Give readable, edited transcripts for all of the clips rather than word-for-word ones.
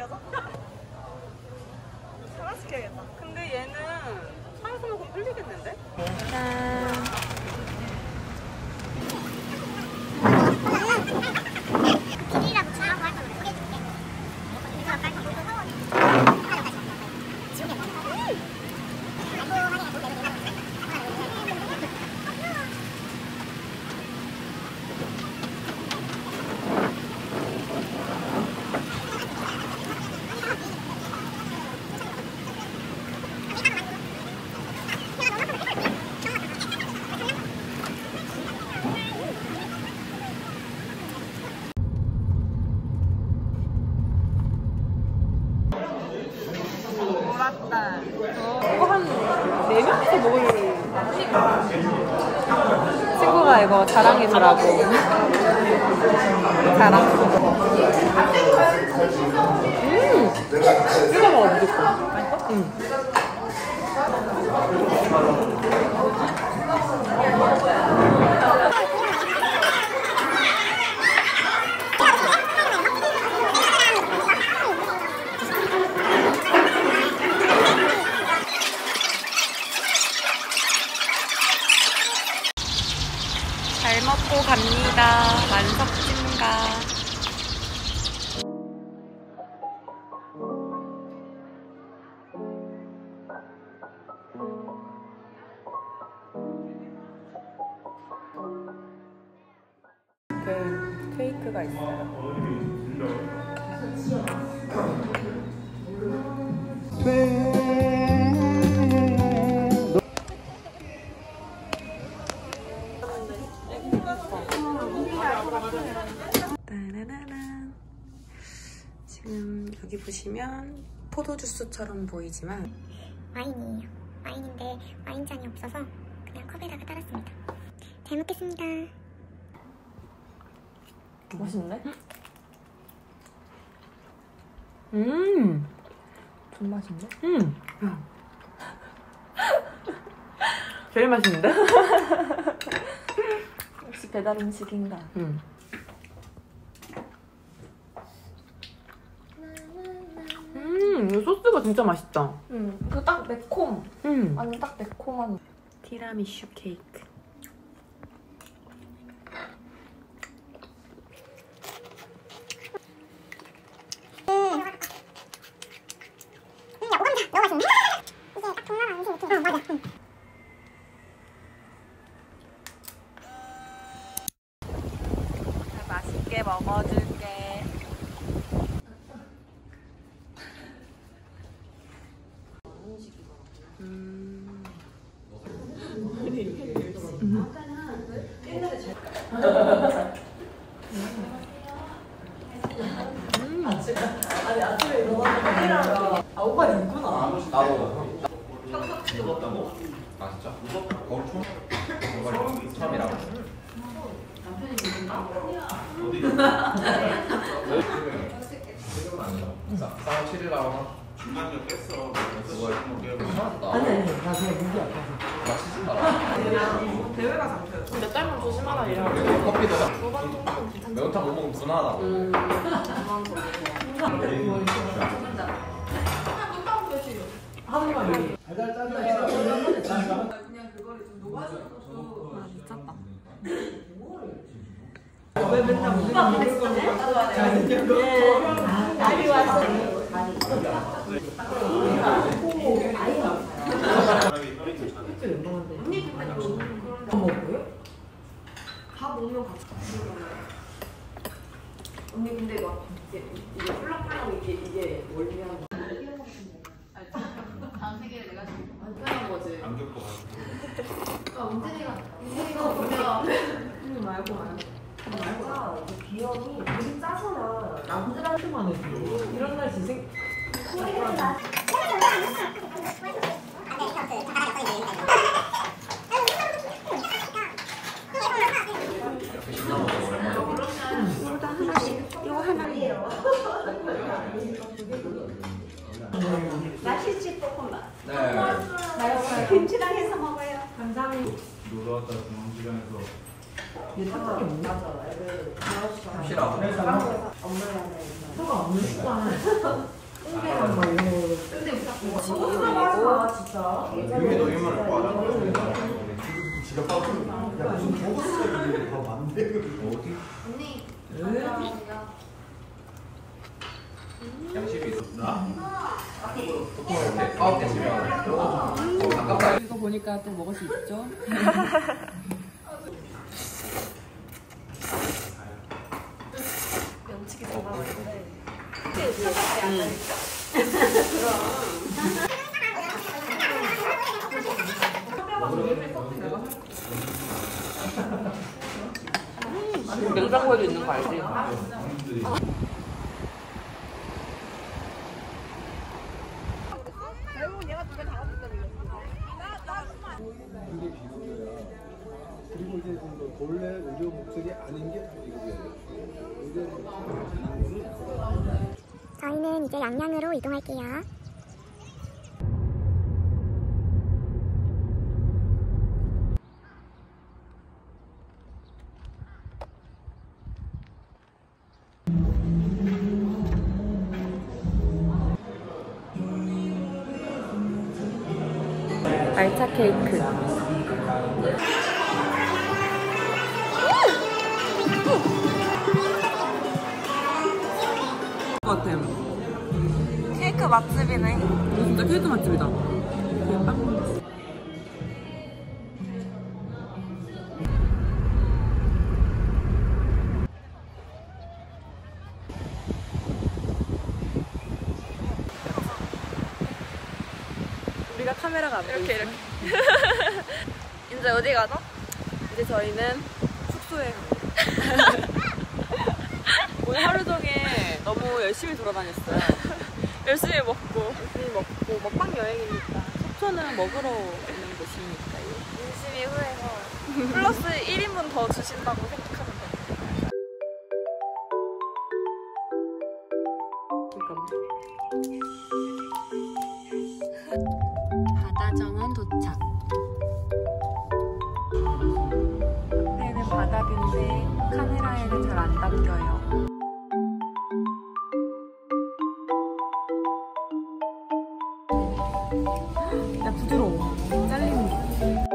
시켜서? 하나 시켜야겠다. 근데 얘는 차에서 먹으면 흘리겠는데? 짠. 술이라도 주라고 할 거면 소개해줄게. 그래서 빨리 이거 사원이 지우개 알고 하니까 돈 내는 게 이거 한 4명이서 먹을 친구가 이거 자랑해주라고. 자랑. 이거 먹어, 무조건. 맛있어? 잘 먹고 갑니다. 만석진가. 케이크가 있어요. 따라라란. 지금 여기 보시면 포도주스처럼 보이지만 와인이에요. 와인인데 와인잔이 없어서 그냥 컵에다가 따랐습니다. 잘 먹겠습니다. 맛있네? 좀 맛있네? 제일 맛있는데? 역시 배달 음식인가? 이 소스가 진짜 맛있다. 그 딱 매콤. 완전 딱 매콤한. 티라미슈 케이크. 너무 맛있네. 이게 딱 동남아 음식 느낌. 맞아. 맛있게 먹어줄게. 오빠 있구나. 나도 무섭던 거. 아 진짜? 거울 처음이라고. 남편이 누군가? 어디? 지금은 아니죠. 싸움 치리라고. 중간에 뺐어. 그걸 괜찮았다. 아니, 나 그냥 무기 아파서. 나 치진 마라. 대회가 장표였어. 근데 딸만 조심하라 이래. 커피도 매운탕 못 먹으면 분하다고. 하루만 그냥 그거를 좀 녹아주는 것도. 아 미쳤다. 왜 맨날 오빠 먹을 거니까 날이 와서 다 먹으면 같이 언니 근데 막 이게 폴락폴락 이게 원리한 거. 다음 세계를 내가 지금 완전한 거지. 안 겪어가지고. 은진이가 보면 말고 비염이 되게 짜잖아. 남들한테만 해도 이런 날 재생. 맛있지 볶음밥. 네. 김치랑 해서 먹어요. 감사합니다. 놀러 왔다 중앙시장에서 이게 상관이 없나? 싫어. 상관없는 시간. 꽁대랑 막 이런 거. 진짜. 유미도 유머를 좋아하잖아. 야 무슨 먹었어요? 더 많네. 어디? 언니. 양심이 있었나? 이렇게 9대 집에 아깝다. 이거 보니까 또 먹을 수 있죠? 면치기 잘 나왔는데. 냉장고에도 있는 거 알지? 그리고 이제 좀 본래 의료 목적이 아닌 게 비급여예요. 의료 목적이 아닌 거는 저희는 이제 양양으로 이동할게요. 말차 케이크. 같아. 케이크 맛집이네. 이거 진짜 케이크 맛집이다. 빵. 우리가 카메라가 안 보이지? 이렇게. 이제 어디 가죠? 이제 저희는 숙소에 갑니다. 오늘 하루 종일 너무 열심히 돌아다녔어요. 열심히 먹고 먹방 여행이니까 속초는 먹으러 오는 곳이니까요. 인심이 후해서 플러스 1인분 더 주신다고 생각하면 돼요. 바다정원 도착. 앞에는 바다뷰인데 카메라에는 잘 안 담겨요. 야, 부드러워. 잘리는 거.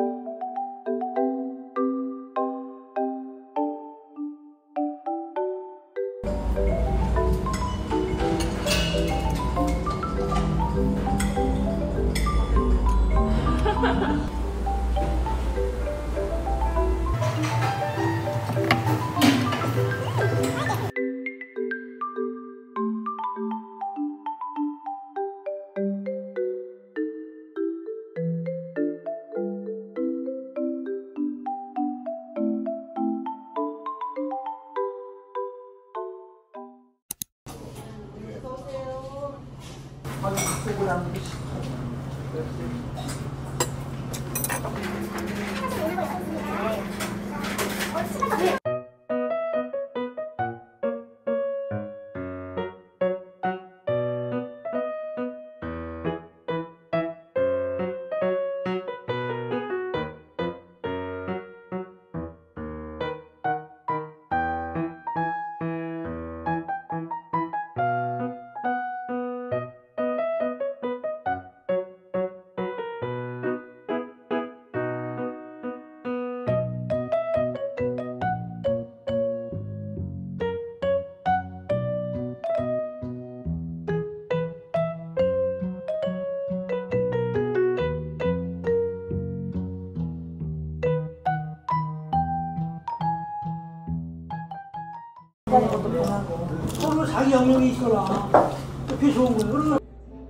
서로 자기 영역이 있어라. 그게 좋은 거예요. 그러면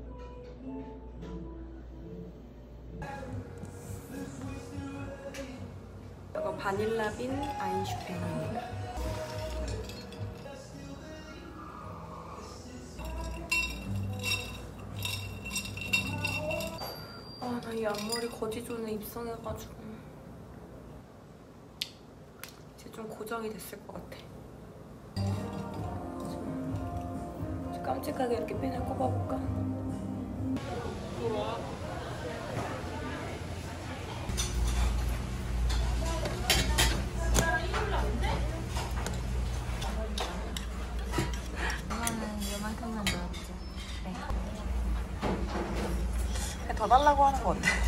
이거 바닐라빈 아인슈페인입니다. 아, 나 이 앞머리 거지존에 입성해가지고 이제 좀 고정이 됐을 것 같아. 좀 깜찍하게 이렇게 핀을 꼽아볼까? 더 달라고 하는 거 어때?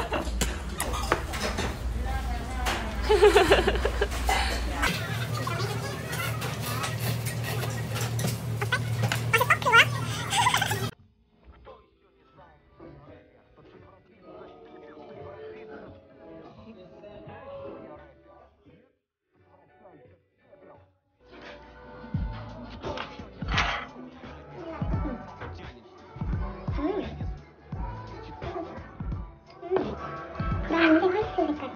나 인생 화이트 색깔.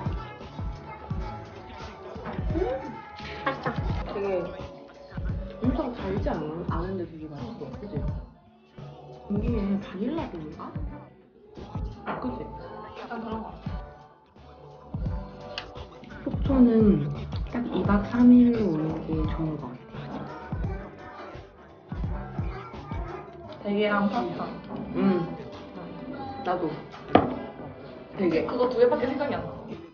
맛있다. 되게 엄청 달지 않은데 되게 맛있어. 그치? 이게 바닐라 빈인가? 그치? 약간 그런 거 같아. 속초는 딱 2박 3일로 오는 게 좋은 것 같아. 대게랑 파스타. 나도. 되게. 그거 두 개밖에 생각이 안 나.